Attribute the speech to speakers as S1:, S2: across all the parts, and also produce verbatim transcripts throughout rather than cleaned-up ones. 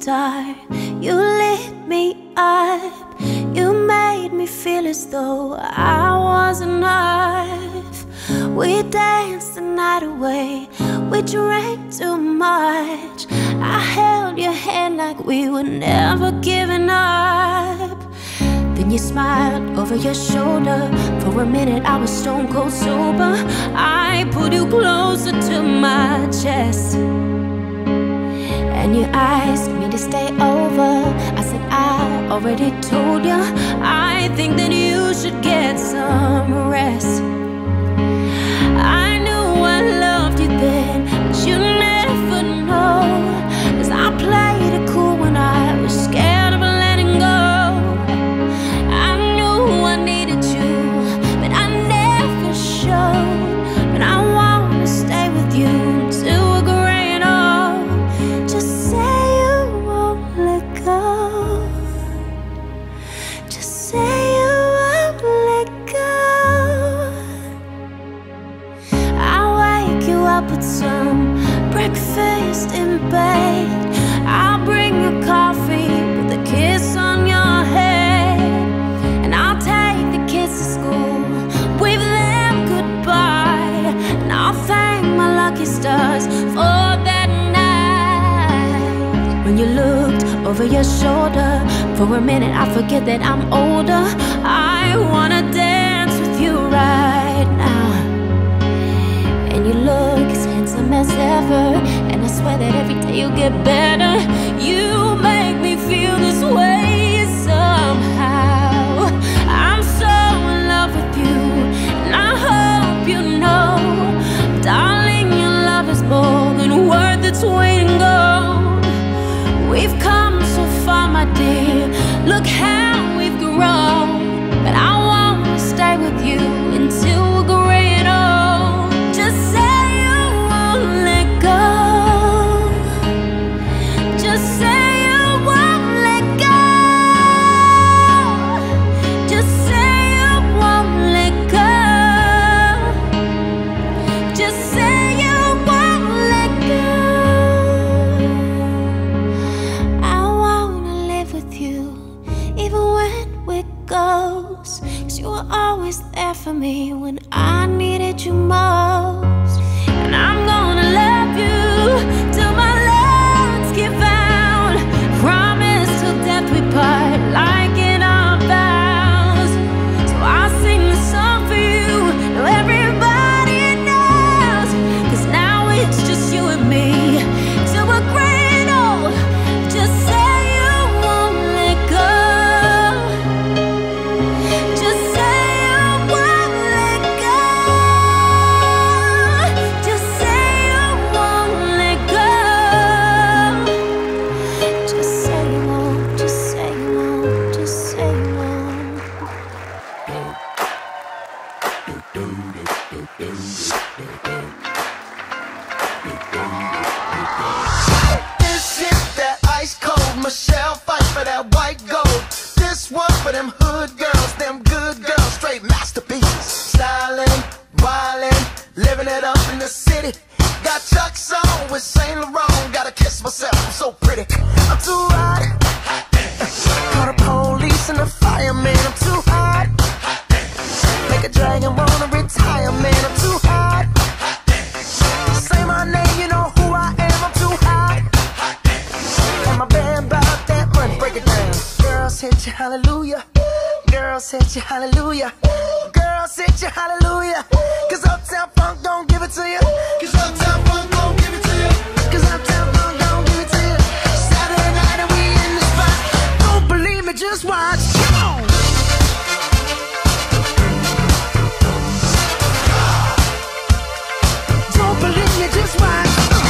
S1: dark, you lit me up. You made me feel as though I was enough. We danced the night away, we drank too much. I held your hand like we were never giving up. Then you smiled over your shoulder. For a minute I was stone cold sober. I pulled you closer to my chest, and you asked me to stay over. I said I already told you, I think that you should get some rest. I knew I loved you then, but you never know. Cause I played it cool when I was scared of letting go. I knew I needed you, but I never showed. But I wanna stay with you till we're growing old. Just say you won't let go. Just say you won't let go. I'll wake you up with some breakfast in bed. I'll bring you coffee with a kiss on your head. And I'll take the kids to school, wave them goodbye. And I'll thank my lucky stars for that night. When you looked over your shoulder, for a minute I forget that I'm older. I wanna dance with you right now. And you look as handsome as ever, and I swear that every day you get better. You make me feel this way somehow. I'm so in love with you, and I hope you know, darling, your love is more than worth its weight in gold. We've come so far, my dear, look how we've grown. But I wanna stay with you until we're growing old. Just say you won't let go. Just say you won't let go. Just say you won't let go. Just say you won't let go. I wanna live with you, even when we're ghosts. Cause you were always there for me when I needed you most. And I'm gonna love you till my lungs give out. Promise till death we part, like in our vows. So I'll sing this song for you, now everybody knows. Cause now it's just you and me till we're great old. Just say you won't let go. Just say you won't let go. Just say you won't let go. Just say you won't, just say you won't, just say you won't.
S2: This is that ice cold Michelle fight for that white gold. This one for them hood girls, them good girls, straight masterpieces. Styling, wildin', living it up in the city. Got Chuck's on with Saint Laurent. Gotta kiss myself, I'm so pretty. I'm too hot. Call the police and the fireman. I'm too hot. Make a dragon wanna retire, man. I'm too hot. Say my name, you know who I am. I'm too hot. And my band bout that money, break it down. Girls hit you, hallelujah. Girls hit you, hallelujah. Girls hit you, hallelujah. Cause Uptown Funk don't give it to you. Cause Uptown Funk don't give it to you. Cause Uptown Funk don't give it to you. Saturday night and we in the spot. Don't believe me, just watch. Come on. Don't believe me, just watch.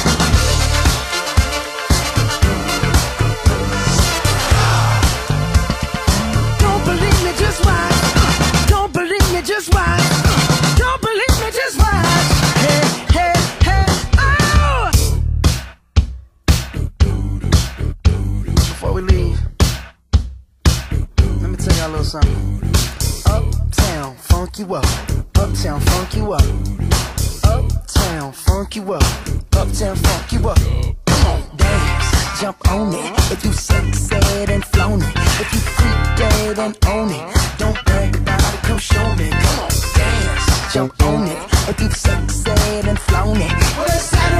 S2: Don't believe me, just watch. Don't believe me, just watch. Don't believe me, just watch. Hey, hey, hey, oh! Before we leave, let me tell y'all a little something. Uptown, funk you up. Uptown, funk you up. Uptown, funk you up. Uptown, funk you up. Come on, dance. jump on it. If you sexed and flown it, if you freak dead and own it, don't brag about it, come show me. Come on, dance, jump on it. If you sexed and flown it, well, it's